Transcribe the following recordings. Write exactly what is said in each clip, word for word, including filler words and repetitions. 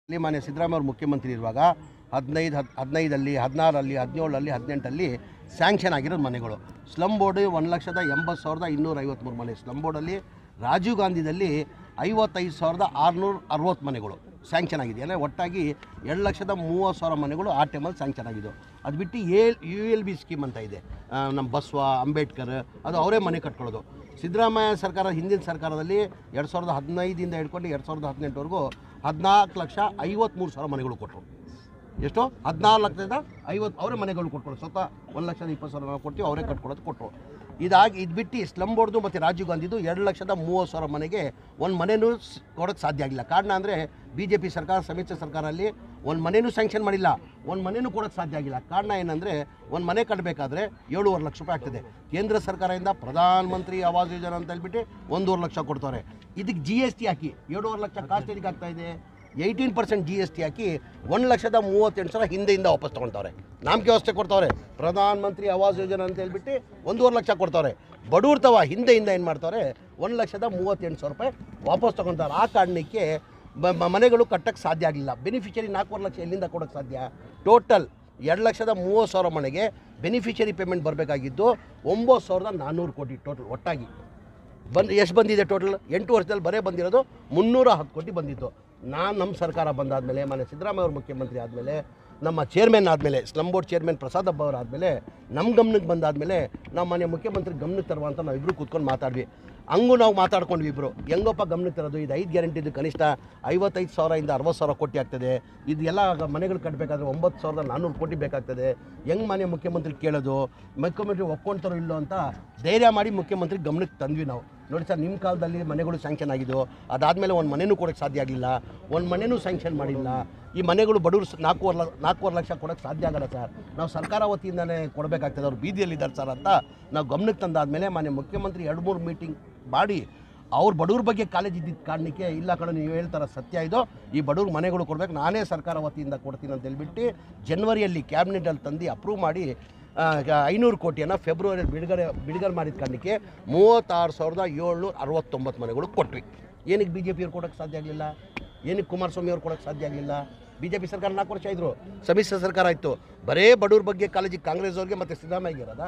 ಇಲ್ಲಿ ಮಾನ್ಯ ಸಿದ್ದರಾಮಯ್ಯ ಅವರು ಮುಖ್ಯಮಂತ್ರಿ ಇರುವಾಗ ಹದಿನೈದು ಹದ್ ಹದಿನೈದಲ್ಲಿ ಹದಿನಾರರಲ್ಲಿ ಹದಿನೇಳರಲ್ಲಿ ಹದಿನೆಂಟರಲ್ಲಿ ಸ್ಯಾಂಕ್ಷನ್ ಆಗಿರೋದು ಮನೆಗಳು. ಸ್ಲಮ್ ಬೋರ್ಡ್ ಒಂದು ಲಕ್ಷದ ಎಂಬತ್ತು ಸಾವಿರದ ಇನ್ನೂರ ಐವತ್ತ್ಮೂರು ಮನೆ. ಸ್ಲಮ್ ಬೋರ್ಡಲ್ಲಿ ರಾಜೀವ್ ಗಾಂಧಿದಲ್ಲಿ ಐವತ್ತೈದು ಸಾವಿರದ ಆರುನೂರ ಅರವತ್ತು ಮನೆಗಳು ಸ್ಯಾಂಕ್ಷನ್ ಆಗಿದೆ. ಅಂದರೆ ಒಟ್ಟಾಗಿ ಎರಡು ಲಕ್ಷದ ಮೂವತ್ತು ಸಾವಿರ ಮನೆಗಳು ಆ ಟೈಮಲ್ಲಿ ಸ್ಯಾಂಕ್ಷನ್ ಆಗಿದ್ದು. ಅದು ಬಿಟ್ಟು A U L B scheme ಅಂತ ಇದೆ, ನಮ್ಮ ಬಸವ ಅಂಬೇಡ್ಕರ್, ಅದು ಅವರೇ ಮನೆ ಕಟ್ಕೊಳ್ಳೋದು. ಸಿದ್ದರಾಮಯ್ಯ ಸರ್ಕಾರ ಹಿಂದಿನ ಸರ್ಕಾರದಲ್ಲಿ ಎರಡು ಸಾವಿರದ ಹದಿನೈದಿಂದ ಹಿಡ್ಕೊಂಡು ಎರಡು ಸಾವಿರದ ಹದಿನೆಂಟುವರೆಗೂ ಹದಿನಾಲ್ಕು ಲಕ್ಷ ಐವತ್ತ್ಮೂರು ಸಾವಿರ ಮನೆಗಳು ಕೊಟ್ಟರು. ಎಷ್ಟು? ಹದಿನಾಲ್ಕು ಲಕ್ಷದ ಐವತ್ತು ಅವರೇ ಮನೆಗಳು ಕೊಟ್ಕೊಡೋದು. ಸ್ವತಃ ಒಂದು ಲಕ್ಷದ ಇಪ್ಪತ್ತು ಸಾವಿರ ನಾವು ಕೊಡ್ತೀವಿ, ಅವರೇ ಕಟ್ಕೊಡೋದು ಕೊಟ್ಟರು. ಇದಾಗಿ ಇದು ಬಿಟ್ಟು ಸ್ಲಮ್ ಬೋರ್ಡ್ದು ಮತ್ತು ರಾಜೀವ್ ಗಾಂಧಿದು ಎರಡು ಲಕ್ಷದ ಮೂವತ್ತು ಸಾವಿರ ಮನೆಗೆ ಒಂದು ಮನೆಯೂ ಕೊಡೋಕ್ಕೆ ಸಾಧ್ಯ ಆಗಿಲ್ಲ. ಕಾರಣ ಅಂದರೆ ಬಿ ಜೆ ಪಿ ಸರ್ಕಾರ, ಸಮ್ಮಿಶ್ರ ಸರ್ಕಾರದಲ್ಲಿ ಒಂದು ಮನೆಯೂ ಸ್ಯಾಂಕ್ಷನ್ ಮಾಡಿಲ್ಲ, ಒಂದು ಮನೆಯೂ ಕೊಡೋಕ್ಕೆ ಸಾಧ್ಯ ಆಗಿಲ್ಲ. ಕಾರಣ ಏನಂದರೆ ಒಂದು ಮನೆ ಕಟ್ಟಬೇಕಾದ್ರೆ ಏಳುವರೆ ಲಕ್ಷ ರೂಪಾಯಿ ಆಗ್ತದೆ. ಕೇಂದ್ರ ಸರ್ಕಾರದಿಂದ ಪ್ರಧಾನ ಮಂತ್ರಿ ಆವಾಸ್ ಯೋಜನೆ ಅಂತ ಹೇಳ್ಬಿಟ್ಟು ಒಂದೂವರೆ ಲಕ್ಷ ಕೊಡ್ತಾರೆ. ಇದಕ್ಕೆ ಜಿ ಎಸ್ ಟಿ ಹಾಕಿ ಏಳುವರೆ ಲಕ್ಷ ಕಾಸ್ಟ್ ಎದಕ್ಕೆ ಆಗ್ತಾ ಇದೆ? Eighteen percent G S T ಹಾಕಿ ಒಂದು ಲಕ್ಷದ ಮೂವತ್ತೆಂಟು ಸಾವಿರ ಹಿಂದೆಯಿಂದ ವಾಪಸ್ ತೊಗೊಳ್ತವ್ರೆ. ನಾಮಕೆ ವ್ಯವಸ್ಥೆ ಕೊಡ್ತವ್ರೆ. ಪ್ರಧಾನ ಮಂತ್ರಿ ಆವಾಸ್ ಯೋಜನೆ ಅಂತ ಹೇಳ್ಬಿಟ್ಟು ಒಂದೂವರೆ ಲಕ್ಷ ಕೊಡ್ತವ್ರೆ. ಬಡವ್ರ ತವ ಹಿಂದೆಯಿಂದ ಏನು ಮಾಡ್ತವ್ರೆ, ಒಂದು ಲಕ್ಷದ ಮೂವತ್ತೆಂಟು ಸಾವಿರ ರೂಪಾಯಿ ವಾಪಸ್ ತೊಗೊಳ್ತಾರೆ. ಆ ಕಾರಣಕ್ಕೆ ಮನೆಗಳು ಕಟ್ಟಕ್ಕೆ ಸಾಧ್ಯ ಆಗಲಿಲ್ಲ. ಬೆನಿಫಿಷರಿ ನಾಲ್ಕೂವರೆ ಲಕ್ಷ ಎಲ್ಲಿಂದ ಕೊಡೋಕ್ಕೆ ಸಾಧ್ಯ? ಟೋಟಲ್ ಎರಡು ಲಕ್ಷದ ಮೂವತ್ತು ಸಾವಿರ ಮನೆಗೆ ಬೆನಿಫಿಷರಿ ಪೇಮೆಂಟ್ ಬರಬೇಕಾಗಿದ್ದು ಒಂಬತ್ತು ಸಾವಿರದ ನಾನ್ನೂರು ಕೋಟಿ ಟೋಟಲ್ ಒಟ್ಟಾಗಿ ಬಂದು ಎಷ್ಟು ಬಂದಿದೆ? ಟೋಟಲ್ ಎಂಟು ವರ್ಷದಲ್ಲಿ ಬರೇ ಬಂದಿರೋದು ಮುನ್ನೂರ ಹತ್ತು ಕೋಟಿ ಬಂದಿತ್ತು. ನಾನು ನಮ್ಮ ಸರ್ಕಾರ ಬಂದಾದಮೇಲೆ, ಮಾನ್ಯ ಸಿದ್ದರಾಮಯ್ಯ ಅವರು ಮುಖ್ಯಮಂತ್ರಿ ಆದಮೇಲೆ, ನಮ್ಮ ಚೇರ್ಮನ್ ಆದಮೇಲೆ, ಸ್ಲಮ್ ಬೋರ್ಡ್ ಚೇರ್ಮನ್ ಪ್ರಸಾದ್ ಹಬ್ಬ ಅವರು ಆದಮೇಲೆ, ನಮ್ಮ ಗಮನಕ್ಕೆ ಬಂದಾದಮೇಲೆ ನಮ್ಮ ಮಾನ್ಯ ಮುಖ್ಯಮಂತ್ರಿ ಗಮನಕ್ಕೆ ತರುವ ಅಂತ ನಾವು ಇಬ್ಬರು ಕೂತ್ಕೊಂಡು ಮಾತಾಡ್ವಿ. ಹಂಗೂ ನಾವು ಮಾತಾಡ್ಕೊಂಡ್ವಿ ಇಬ್ಬರು. ಹೆಂಗಪ್ಪ ಗಮನಕ್ಕೆ ತರೋದು? ಇದು ಐದು ಗ್ಯಾರಂಟಿದು ಕನಿಷ್ಠ ಐವತ್ತೈದು ಸಾವಿರದಿಂದ ಅರವತ್ತು ಸಾವಿರ ಕೋಟಿ ಆಗ್ತದೆ. ಇದು ಎಲ್ಲ ಮನೆಗಳು ಕಟ್ಟಬೇಕಾದ್ರೆ ಒಂಬತ್ತು ಸಾವಿರದ ನಾನ್ನೂರು ಕೋಟಿ ಬೇಕಾಗ್ತದೆ. ಹೆಂಗೆ ಮಾನ್ಯ ಮುಖ್ಯಮಂತ್ರಿ ಕೇಳೋದು? ಮುಖ್ಯಮಂತ್ರಿ ಒಪ್ಕೊಳ್ತಾರೋ ಇಲ್ಲೋ ಅಂತ ಧೈರ್ಯ ಮಾಡಿ ಮುಖ್ಯಮಂತ್ರಿ ಗಮನಕ್ಕೆ ತಂದ್ವಿ ನಾವು. ನೋಡಿ ಸರ್, ನಿಮ್ಮ ಕಾಲದಲ್ಲಿ ಮನೆಗಳು ಸ್ಯಾಂಕ್ಷನ್ ಆಗಿದ್ದು, ಅದಾದಮೇಲೆ ಒಂದು ಮನೆಯೂ ಕೊಡೋಕ್ಕೆ ಸಾಧ್ಯ ಆಗಲಿಲ್ಲ, ಒಂದು ಮನೆಯೂ ಸ್ಯಾಂಕ್ಷನ್ ಮಾಡಿಲ್ಲ. ಈ ಮನೆಗಳು ಬಡವರು ನಾಲ್ಕೂವರೆ ಲ ನಾಲ್ಕೂವರೆ ಲಕ್ಷ ಕೊಡೋಕ್ಕೆ ಸಾಧ್ಯ ಆಗಲ್ಲ ಸರ್. ನಾವು ಸರ್ಕಾರ ವತಿಯಿಂದಲೇ ಕೊಡಬೇಕಾಗ್ತದೆ. ಅವ್ರು ಬೀದಿಯಲ್ಲಿದ್ದಾರೆ ಸರ್ ಅಂತ ನಾವು ಗಮನಕ್ಕೆ ತಂದಾದಮೇಲೆ ಮಾನ್ಯ ಮುಖ್ಯಮಂತ್ರಿ ಎರಡು ಮೂರು ಮೀಟಿಂಗ್ ಮಾಡಿ ಅವ್ರ ಬಡವ್ರ ಬಗ್ಗೆ ಕಾಲೇಜ್ ಇದ್ದಿದ್ದ ಕಾರಣಕ್ಕೆ, ಇಲ್ಲ ಕಡೆ ನೀವು ಹೇಳ್ತಾರ ಸತ್ಯ ಇದು, ಈ ಬಡವ್ರ ಮನೆಗಳು ಕೊಡಬೇಕು, ನಾನೇ ಸರ್ಕಾರ ವತಿಯಿಂದ ಕೊಡ್ತೀನಿ ಅಂತ ಹೇಳ್ಬಿಟ್ಟು ಜನವರಿಯಲ್ಲಿ ಕ್ಯಾಬಿನೆಟಲ್ಲಿ ತಂದು ಅಪ್ರೂವ್ ಮಾಡಿ ಐನೂರು ಕೋಟಿಯನ್ನು ಫೆಬ್ರವರಿಯಲ್ಲಿ ಬಿಡುಗಡೆ ಬಿಡುಗಡೆ ಮಾಡಿದ ಕಾರಣಕ್ಕೆ ಮೂವತ್ತಾರು ಸಾವಿರದ ಏಳ್ನೂರ ಅರವತ್ತೊಂಬತ್ತು ಮನೆಗಳು ಕೊಟ್ವಿ. ಏನಕ್ಕೆ ಬಿ ಜೆ ಪಿಯವ್ರು ಕೊಡೋಕ್ಕೆ ಸಾಧ್ಯ ಆಗಲಿಲ್ಲ? ಏನಕ್ಕೆ ಕುಮಾರಸ್ವಾಮಿ ಅವ್ರು ಕೊಡೋಕ್ಕೆ ಸಾಧ್ಯ ಆಗಲಿಲ್ಲ? ಬಿ ಜೆ ಪಿ ಸರ್ಕಾರ ನಾಲ್ಕು ವರ್ಷ ಇದ್ದರು, ಸಮ್ಮಿಶ್ರ ಸರ್ಕಾರ ಆಯಿತು. ಬರೇ ಬಡವ್ರ ಬಗ್ಗೆ ಕಾಲೇಜಿಗೆ ಕಾಂಗ್ರೆಸ್ ಅವ್ರಿಗೆ ಮತ್ತು ಸಿದ್ದರಾಮಯ್ಯಗೆ ಇರೋದಾ?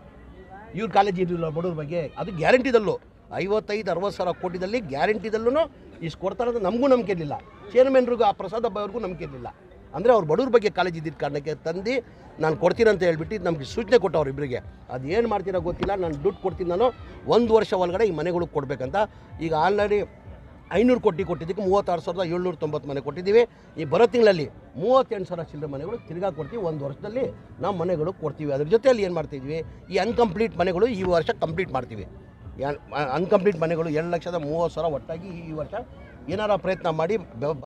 ಇವ್ರ ಕಾಲೇಜ್ ಇರಲಿಲ್ಲ ಬಡವ್ರ ಬಗ್ಗೆ. ಅದು ಗ್ಯಾರಂಟಿದಲ್ಲೂ ಐವತ್ತೈದು ಅರವತ್ತು ಸಾವಿರ ಕೋಟಿದಲ್ಲಿ ಗ್ಯಾರಂಟಿದಲ್ಲೂ ಇಷ್ಟು ಕೊಡ್ತಾರೆ ಅಂತ ನಮಗೂ ನಂಬಿಕೆ ಇರಲಿಲ್ಲ. ಚೇರ್ಮನ್ರಿಗೂ ಆ ಪ್ರಸಾದ್ ಹಬ್ಬ ಅವ್ರಿಗೂ ನಂಬಿಕೆ ಇರಲಿಲ್ಲ. ಅಂದರೆ ಅವ್ರು ಬಡವ್ರ ಬಗ್ಗೆ ಕಾಲೇಜ್ ಇದ್ದಿದ್ದ ಕಾರಣಕ್ಕೆ ತಂದು ನಾನು ಕೊಡ್ತೀನಿ ಅಂತ ಹೇಳ್ಬಿಟ್ಟು ನಮಗೆ ಸೂಚನೆ ಕೊಟ್ಟವ್ರು ಇಬ್ಬರಿಗೆ. ಅದು ಏನು ಮಾಡ್ತೀರೋ ಗೊತ್ತಿಲ್ಲ, ನಾನು ದುಡ್ಡು ಕೊಡ್ತೀನಿ, ನಾನು ಒಂದು ವರ್ಷ ಒಳಗಡೆ ಈ ಮನೆಗಳಿಗೆ ಕೊಡಬೇಕಂತ. ಈಗ ಆಲ್ರೆಡಿ ಐನೂರು ಕೋಟಿ ಕೊಟ್ಟಿದ್ದಕ್ಕೆ ಮೂವತ್ತಾರು ಸಾವಿರದ ಏಳ್ನೂರ ತೊಂಬತ್ತು ಮನೆ ಕೊಟ್ಟಿದ್ದೀವಿ. ಈ ಬರೋ ತಿಂಗಳಲ್ಲಿ ಮೂವತ್ತೆಂಟು ಸಾವಿರ ಚಿಲ್ಲರೆ ಮನೆಗಳು ತಿರ್ಗಾ ಕೊಡ್ತೀವಿ. ಒಂದು ವರ್ಷದಲ್ಲಿ ನಾವು ಮನೆಗಳು ಕೊಡ್ತೀವಿ. ಅದ್ರ ಜೊತೆಯಲ್ಲಿ ಏನು ಮಾಡ್ತಿದ್ವಿ, ಈ ಅನ್ಕಂಪ್ಲೀಟ್ ಮನೆಗಳು ಈ ವರ್ಷ ಕಂಪ್ಲೀಟ್ ಮಾಡ್ತೀವಿ. ಅನ್ಕಂಪ್ಲೀಟ್ ಮನೆಗಳು ಎರಡು ಲಕ್ಷದ ಮೂವತ್ತು ಸಾವಿರ ಒಟ್ಟಾಗಿ ಈ ವರ್ಷ ಏನಾರ ಪ್ರಯತ್ನ ಮಾಡಿ